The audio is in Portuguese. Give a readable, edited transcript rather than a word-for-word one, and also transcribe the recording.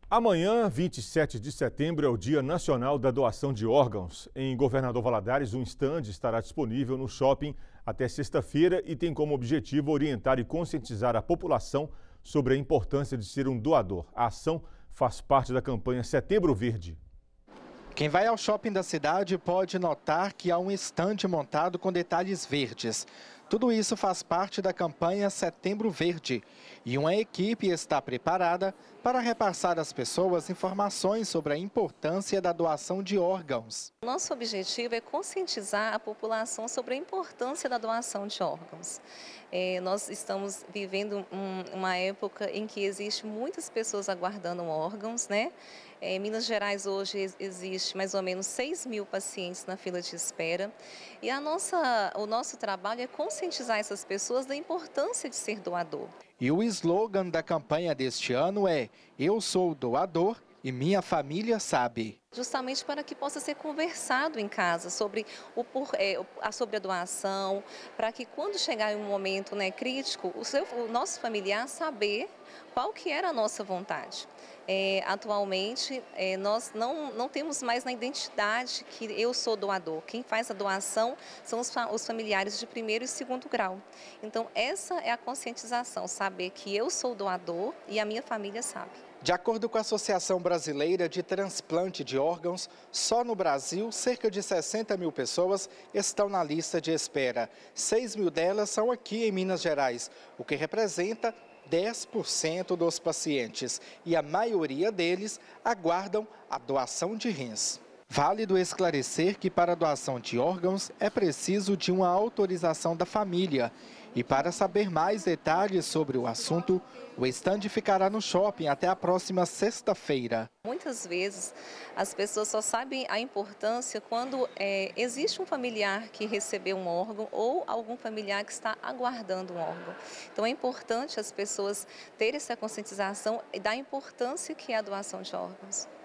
Amanhã, 27 de setembro, é o Dia Nacional da Doação de Órgãos. Em Governador Valadares, um estande estará disponível no shopping até sexta-feira e tem como objetivo orientar e conscientizar a população sobre a importância de ser um doador. A ação faz parte da campanha Setembro Verde. Quem vai ao shopping da cidade pode notar que há um estande montado com detalhes verdes. Tudo isso faz parte da campanha Setembro Verde e uma equipe está preparada para repassar às pessoas informações sobre a importância da doação de órgãos. Nosso objetivo é conscientizar a população sobre a importância da doação de órgãos. Nós estamos vivendo uma época em que existe muitas pessoas aguardando órgãos, né? Em Minas Gerais hoje existe mais ou menos 6.000 pacientes na fila de espera e o nosso trabalho é conscientizar essas pessoas da importância de ser doador. E o slogan da campanha deste ano é "Eu sou doador e minha família sabe". Justamente para que possa ser conversado em casa sobre sobre a doação, para que quando chegar um momento, né, crítico, o nosso familiar saber qual que era a nossa vontade. Atualmente, nós não temos mais na identidade que eu sou doador. Quem faz a doação são os familiares de primeiro e segundo grau. Então, essa é a conscientização, saber que eu sou doador e a minha família sabe. De acordo com a Associação Brasileira de Transplante de Órgãos, só no Brasil, cerca de 60.000 pessoas estão na lista de espera. 6.000 delas são aqui em Minas Gerais, o que representa 10% dos pacientes. E a maioria deles aguardam a doação de rins. Válido esclarecer que para a doação de órgãos é preciso de uma autorização da família. E para saber mais detalhes sobre o assunto, o estande ficará no shopping até a próxima sexta-feira. Muitas vezes as pessoas só sabem a importância quando existe um familiar que recebeu um órgão ou algum familiar que está aguardando um órgão. Então é importante as pessoas terem essa conscientização da importância que é a doação de órgãos.